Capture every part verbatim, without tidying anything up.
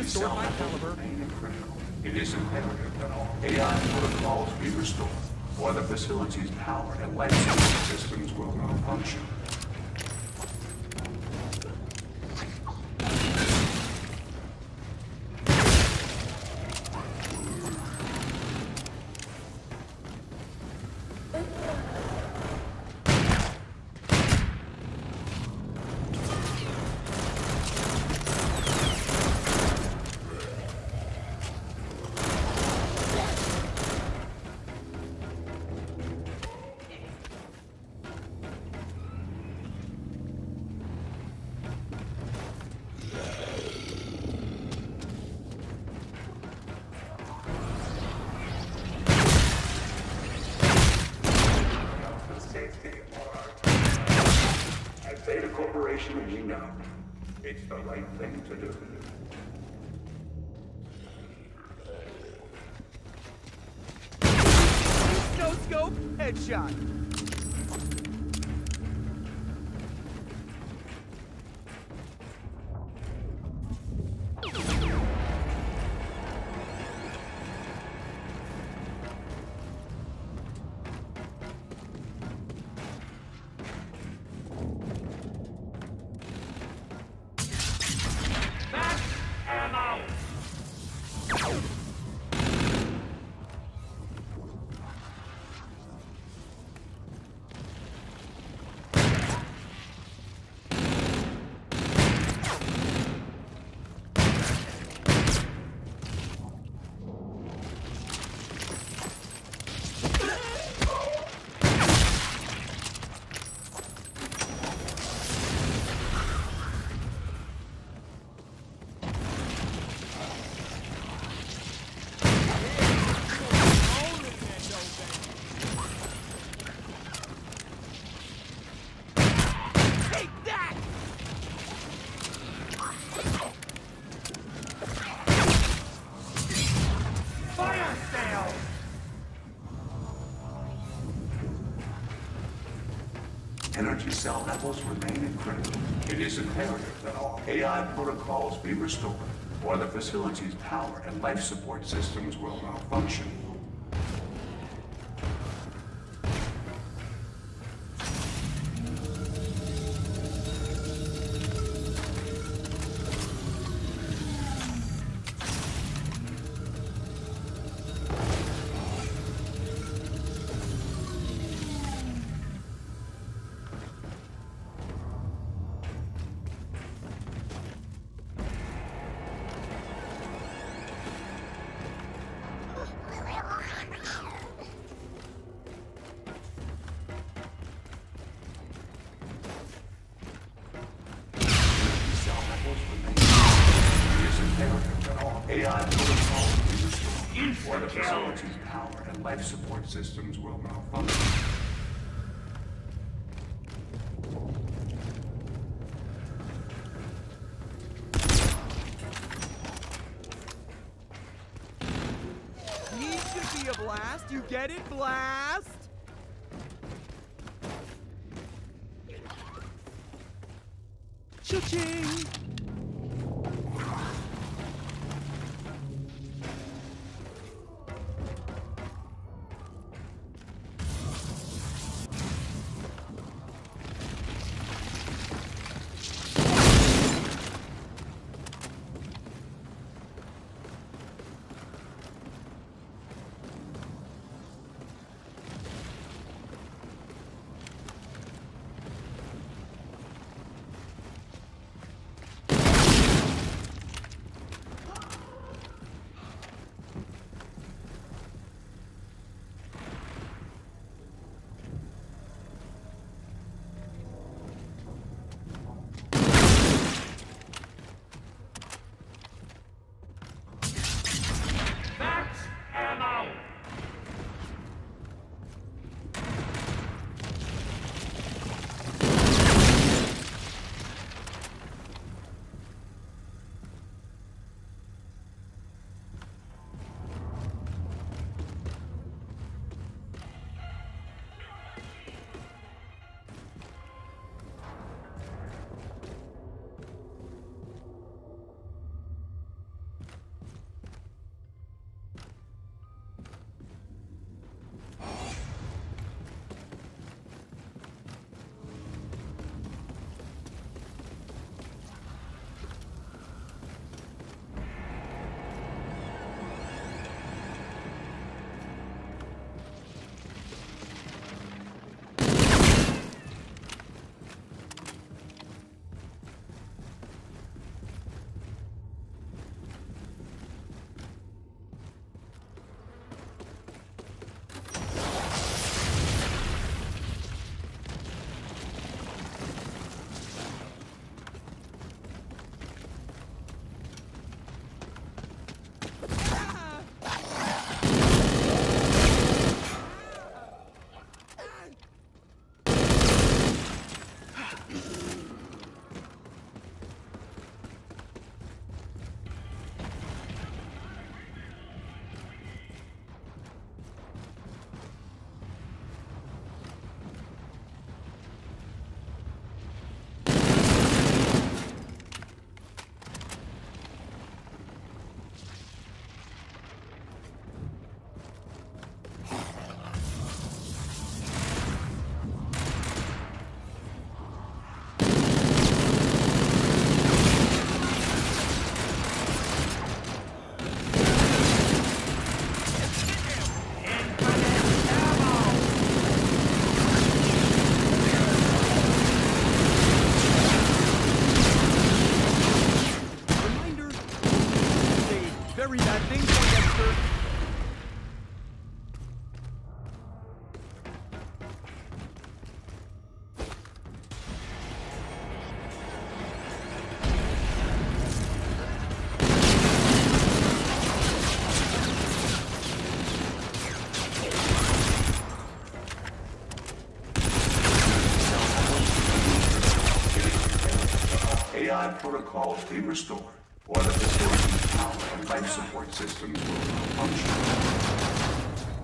restored my caliber. It is imperative that all A I protocols be restored, or the facility's power and life support systems will malfunction. Beta Corporation, we know it's the right thing to do. No scope, headshot. Energy cell levels remain critical. It is imperative that all A I protocols be restored, or the facility's power and life support systems will malfunction. A I protocols be restored, or the facility's power and life support systems will malfunction. Needs to be a blast. You get it? Blast! Cha-ching! Dexter. A I protocols be restored, or the facility's power and life support systems will malfunction.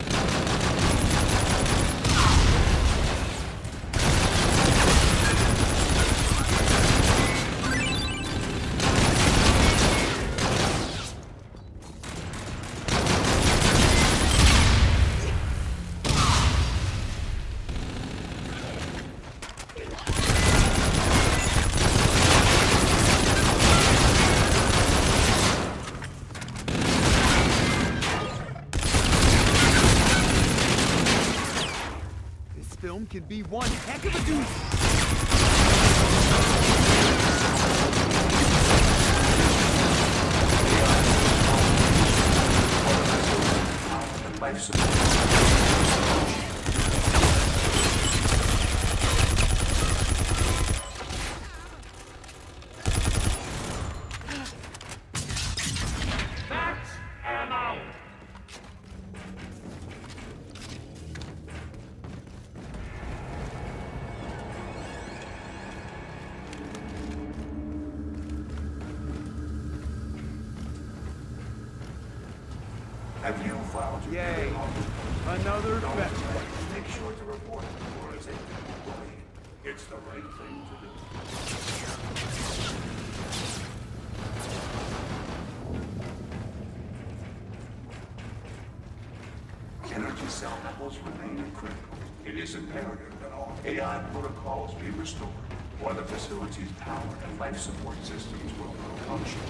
Film can be one heck of a doozy. Life support. Max ammo! Have you filed your Yay. Another veteran. Make sure to report it before it's able. It's the right thing to do. Energy cell levels remain critical. It is imperative that all A I protocols be restored, or the facility's power and life support systems will malfunction.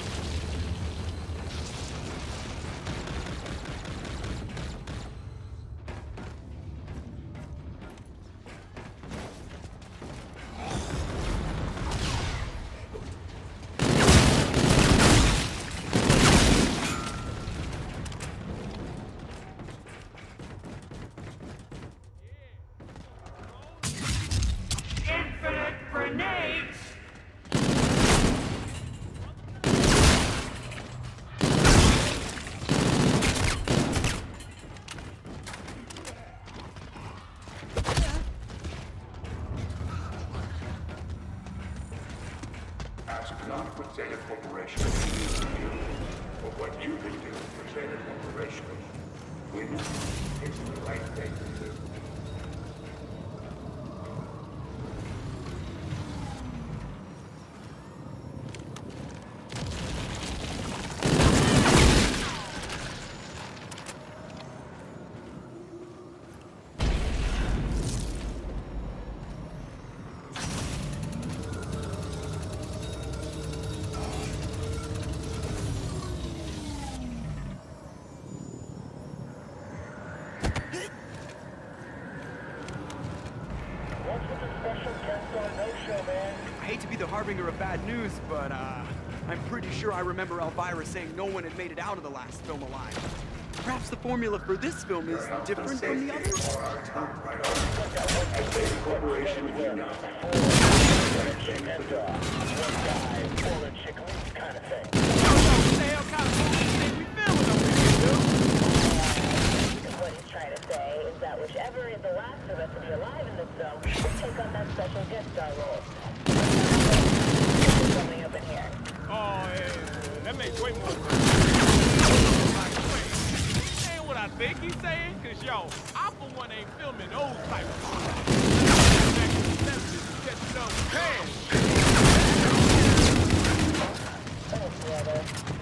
Infinite grenades! Ask not what Zeta Corporation can do for you, but what you can do for Zeta Corporation. We know it's the right thing to do. I hate to be the harbinger of bad news, but uh, I'm pretty sure I remember Elvira saying no one had made it out of the last film alive. Perhaps the formula for this film is different from the others? Zeta Corporation, we know. What he's trying to say is that whichever is the last of us to be alive in this film will take on that special guest star role. Something up in here. Oh, yeah, that makes way more sense. Like, wait, he's saying what I think he's saying? Cause yo, I for one ain't filming those type of stuff. Oh, brother.